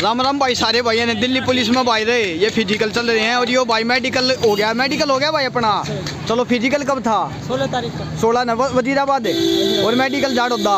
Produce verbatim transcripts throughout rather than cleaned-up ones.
राम राम भाई। सारे भाई ने दिल्ली पुलिस में भाई रहे, ये फिजिकल चल रहे हैं और ये भाई मेडिकल हो गया। मेडिकल हो गया भाई अपना। चलो फिजिकल कब था? सोलह तारीख को। सोलह न वजीराबाद है और मेडिकल जाड़ोदा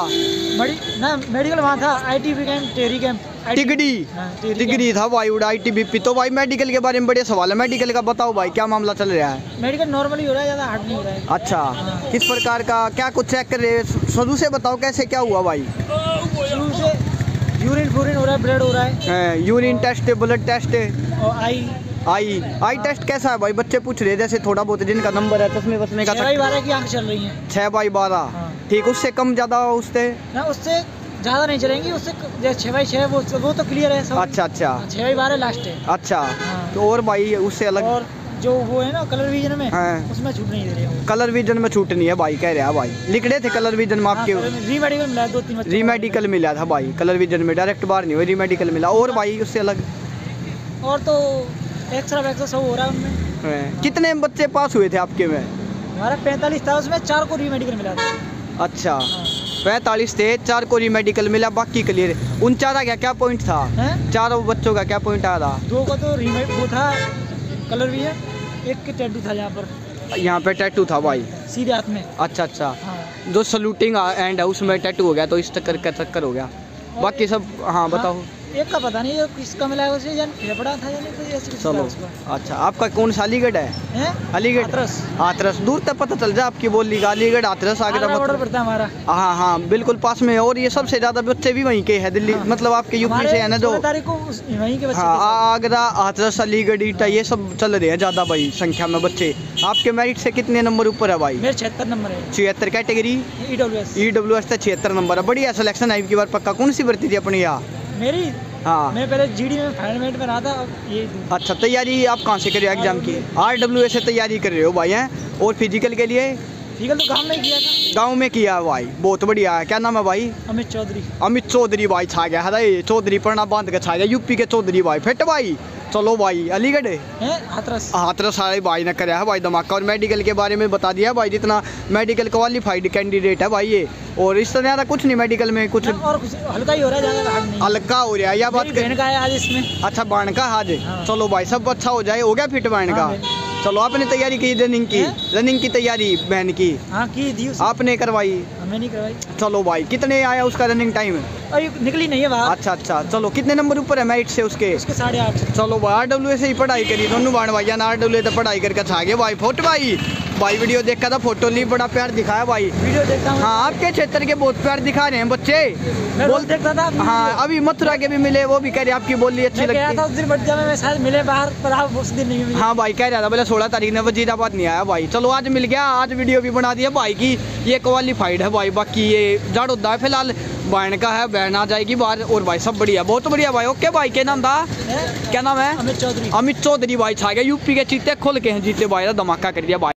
ना मेडिकल वहाँ था। आईटीबी कैंप, टेरी कैंप, टिगड़ी टिगड़ी था भाई उड़ा आई टी बी पी। तो भाई मेडिकल के बारे में बड़े सवाल है, मेडिकल का बताओ भाई क्या मामला चल रहा है? मेडिकल नॉर्मली हो रहा है, ज़्यादा हार्ड नहीं हो रहा है। अच्छा हाँ। किस प्रकार का क्या कुछ चेक कर रहे हैं? शुरू से बताओ कैसे क्या हुआ भाई? शुरू से यूरिन फूरिन हो रहा है, ब्लड हो रहा है, यूरिन टेस्ट, ब्लड टेस्ट और आई आई आई टेस्ट कैसा है भाई? बच्चे पूछ रहे जैसे थोड़ा बहुत जिनका नंबर है चश्मे वश्मे का। छः बाई बारह की आंख चल रही है। छः बाई बारह ठीक, उससे कम ज़्यादा उससे ना उससे ज़्यादा नहीं चलेंगी, उससे जैसे छः बाई छः वो वो तो क्लियर है सब। अच्छा अच्छा छः बाई बारह लास्ट है। अच्छा तो और भाई उससे अलग और जो वो है ना कलर विजन में हाँ। उसमें छूट नहीं दे रही है। कलर विजन में छूट नहीं है भाई कह रहा भाई। लिख रहे थे कलर विजन में आपके? री मेडिकल मिला, दो तीन री मेडिकल मिला था भाई। कलर विजन में डायरेक्ट बाहर नहीं हुई, री मेडिकल मिला। और भाई उससे अलग और तो एक्स्ट्रा वैक्स्ट्रा सब हो रहा है उनमें। कितने बच्चे पास हुए थे आपके में? हमारा पैंतालीस था, उसमें चार को री मेडिकल मिला था। अच्छा पैंतालीस थे, चार को री मेडिकल मिला, बाकी क्लियर। उन चार का क्या पॉइंट था? चारों बच्चों का क्या पॉइंट आया था? दो का तो री वो था कलर भी है, एक के टैटू था यहाँ पर। यहाँ पे टैटू था भाई सीधे हाथ में। अच्छा अच्छा हाँ। जो सलूटिंग एंड है उसमें टैटू हो गया, तो इस चक्कर का चक्कर हो गया। बाकी सब हाँ बताओ। हाँ, एक का पता नहीं किसका मिला है उसे, या फेफड़ा था या नहीं, तो ऐसे चलो अच्छा। आपका कौन सा अलीगढ़ है? है? अलीगढ़ हाथरस। हाथरस दूर तक पता चल जाए आपकी बोली का। अलीगढ़ हाथरस आगरा बॉर्डर पड़ता है हमारा। हाँ हाँ बिल्कुल पास में। और ये सबसे ज्यादा बच्चे भी वहीं के हैं दिल्ली हाँ। मतलब आपके यूपी से है ना जो तारीख को वहीं के बच्चे। हाँ आगरा, हाथरस, अलीगढ़, ईटा ये सब चल रहे हैं ज्यादा भाई संख्या में बच्चे। आपके मेरिट से कितने नंबर ऊपर है भाई? मेरे छिहत्तर नंबर है। छिहत्तर category E W S. E W S छिहत्तर नंबर है। बढ़िया सिलेक्शन है की बार पक्का। कौन सी भर्ती थी अपनी यहाँ? मेरी हाँ मैं पहले जीडी में फाइनमेंट में रहा था। अब ये अच्छा तैयारी आप कहाँ से कर रहे हो एग्जाम की? आर डब्ल्यू एस से तैयारी कर रहे हो भाई हैं? और फिजिकल के लिए? फिजिकल तो गांव में किया था। गांव में किया भाई, बहुत बढ़िया है। क्या नाम है भाई? अमित चौधरी। अमित चौधरी भाई छा गया है, चौधरी पढ़ना बांध के छा गया। यूपी के चौधरी भाई फिट भाई। चलो भाई अलीगढ़ हाथरस हाथरस सारे भाई ने कराया है भाई धमाका। और मेडिकल के बारे में बता दिया भाई, जितना मेडिकल क्वालिफाइड कैंडिडेट है भाई ये। और इस तरह ज़्यादा कुछ नहीं मेडिकल में, कुछ और कुछ हल्का ही हो रहा है, ज़्यादा हार्ड नहीं। हल्का हो रहा है या बात बहन का है आज इसमें। अच्छा बाण का आज हाँ। चलो भाई सब अच्छा हो जाए। हो गया फिट बाण का? चलो आपने तैयारी की रनिंग की? रनिंग की तैयारी बहन की हाँ की थी आपने करवाई? हमें नहीं करवाई। चलो भाई कितने आया उसका रनिंग टाइम? अरे निकली नहीं है बाहर। अच्छा अच्छा चलो कितने नंबर ऊपर है मेरिट से उसके? उसके साढ़े आठ। चलो भाई आर डब्ल्यू से ही पढ़ाई करी दोनों बाण भाई ना। आर डब्ल्यू तो पढ़ाई करके छा गए भाई। फोटो भाई भाई वीडियो देखा था, फोटो ली बड़ा प्यार दिखाया भाई। वीडियो देखता हूँ हाँ आपके क्षेत्र के बहुत प्यार दिखा रहे हैं बच्चे। बोल देखता था हाँ अभी मथुरा के भी मिले, वो भी कह रहे आपकी बोली अच्छी लगती है। उस दिन बर्थडे में शायद मिले बाहर, पर आप उस दिन नहीं मिले। हाँ भाई कह रहा था बोले सोलह तारीख ने वजीराबाद नहीं आया भाई। चलो आज मिल गया, आज वीडियो भी बना दिया भाई की। ये क्वालिफाइड है भाई। बाकी ये जाड़ोदा है फिलहाल, बहन का है, बहन आ जाएगी बाहर। और भाई सब बढ़िया, बहुत बढ़िया भाई। ओके भाई क्या नाम था? क्या नाम है? अमित चौधरी। अमित चौधरी भाई छा गया। यूपी के चीते खोल के हैं जीते भाई, धमाका कर दिया भाई।